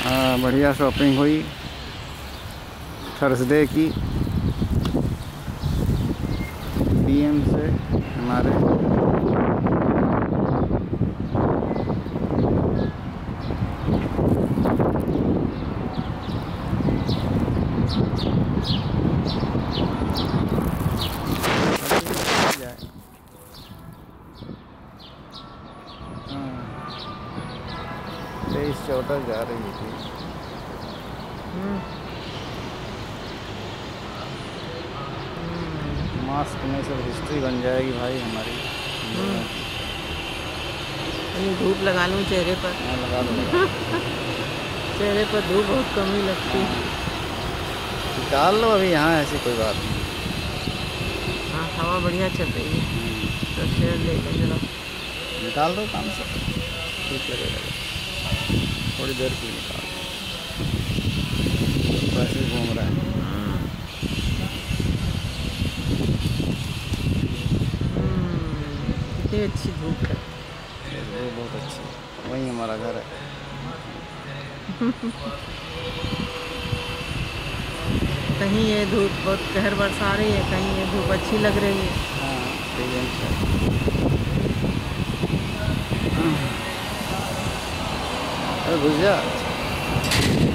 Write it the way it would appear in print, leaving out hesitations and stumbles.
बढ़िया शॉपिंग हुई थर्सडे की पीएम से हमारे। हाँ 23-24 जा रही थी। मास्क में सब हिस्ट्री बन जाएगी भाई हमारी। धूप लगा लूँ चेहरे पर। हाँ लगा लो। चेहरे पर धूप बहुत कम ही लगती है। निकाल लो अभी, यहाँ ऐसी कोई बात नहीं। हाँ हवा बढ़िया चल रही है तो शेयर ले लें जरा। निकाल दो काम से, ठीक लगेगा। थोड़ी देर की निकाल, वैसे ही घूम रहा है। कितनी अच्छी धूप है। वो बहुत अच्छी, वहीं हमारा घर है। कहीं ये धूप बहुत कहर बरसा रही है, कहीं ये धूप अच्छी लग रही है। हाँ अरे घुस जा।